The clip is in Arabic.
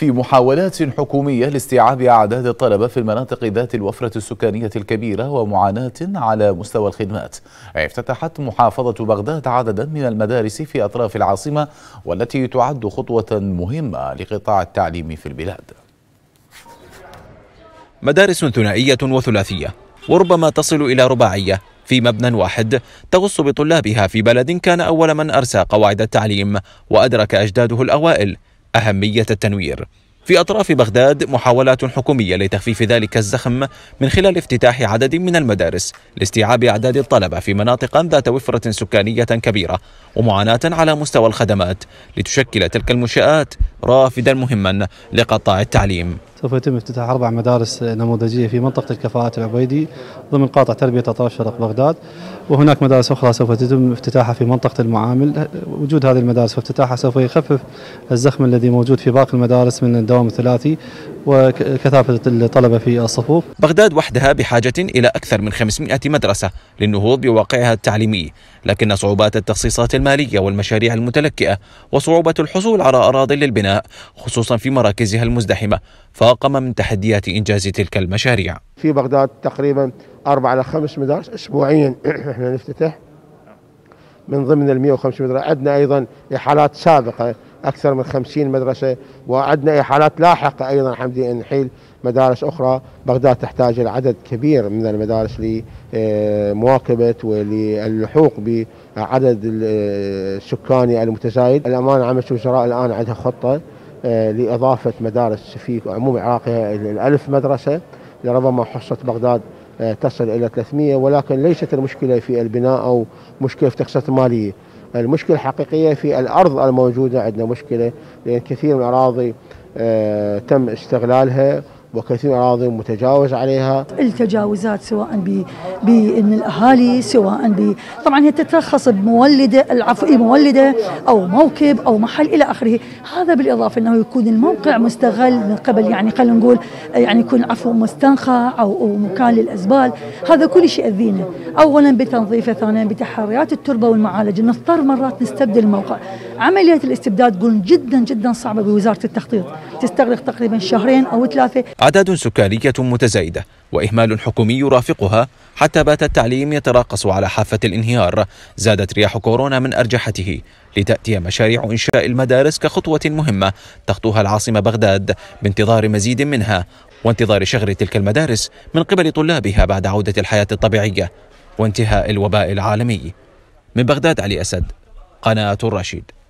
في محاولات حكومية لاستيعاب أعداد الطلبة في المناطق ذات الوفرة السكانية الكبيرة ومعاناة على مستوى الخدمات، افتتحت محافظة بغداد عددا من المدارس في أطراف العاصمة، والتي تعد خطوة مهمة لقطاع التعليم في البلاد. مدارس ثنائية وثلاثية وربما تصل إلى رباعية في مبنى واحد تغص بطلابها في بلد كان أول من أرسى قواعد التعليم وأدرك أجداده الأوائل أهمية التنوير. في أطراف بغداد محاولات حكومية لتخفيف ذلك الزخم من خلال افتتاح عدد من المدارس لاستيعاب أعداد الطلبة في مناطق ذات وفرة سكانية كبيرة ومعاناة على مستوى الخدمات، لتشكل تلك المنشآت رافدا مهما لقطاع التعليم. سوف يتم افتتاح 4 مدارس نموذجية في منطقة الكفاءات العبيدي ضمن قاطع تربية أطراف شرق بغداد، وهناك مدارس أخرى سوف يتم افتتاحها في منطقة المعامل. وجود هذه المدارس وافتتاحها سوف يخفف الزخم الذي موجود في باقي المدارس من الدوام الثلاثي وكثافة الطلبة في الصفوف. بغداد وحدها بحاجة إلى أكثر من 500 مدرسة للنهوض بواقعها التعليمي، لكن صعوبات التخصيصات المالية والمشاريع المتلكئة وصعوبة الحصول على أراضي للبناء خصوصا في مراكزها المزدحمة فاقم من تحديات إنجاز تلك المشاريع. في بغداد تقريبا 4 إلى 5 مدارس أسبوعيا احنا نفتتح من ضمن ال 150 مدرسة. عندنا أيضا إحالات سابقة أكثر من 50 مدرسة، وعندنا إحالات لاحقة أيضا حمدي نحيل مدارس أخرى. بغداد تحتاج إلى عدد كبير من المدارس لمواكبة وللحوق بعدد السكاني المتزايد. الأمانة عملت الوزراء الآن عندها خطة لإضافة مدارس في عموم العراقي 1000 مدرسة، لربما حصة بغداد تصل إلى 300، ولكن ليست المشكلة في البناء أو مشكلة في التخصيصات المالية. المشكلة الحقيقية في الأرض الموجودة. عندنا مشكلة لأن كثير من الأراضي تم استغلالها وكثير من الأراضي متجاوز عليها. التجاوزات سواء بأن الأهالي سواء طبعا هي تترخص بمولدة مولدة أو موكب أو محل إلى آخره. هذا بالإضافة أنه يكون الموقع مستغل من قبل خلينا نقول يكون مستنخع أو مكان للأزبال. هذا كل شيء يأذينا، أولا بتنظيفه، ثانيا بتحريات التربة والمعالجة. نضطر مرات نستبدل الموقع. عملية الاستبداد تكون جدا جدا صعبة بوزارة التخطيط، تستغرق تقريبا 2 أو 3. أعداد سكانية متزايدة وإهمال حكومي يرافقها حتى بات التعليم يتراقص على حافة الانهيار. زادت رياح كورونا من أرجحته لتأتي مشاريع إنشاء المدارس كخطوة مهمة تخطوها العاصمة بغداد بانتظار مزيد منها وانتظار شغل تلك المدارس من قبل طلابها بعد عودة الحياة الطبيعية وانتهاء الوباء العالمي. من بغداد علي أسد، قناة الرشيد.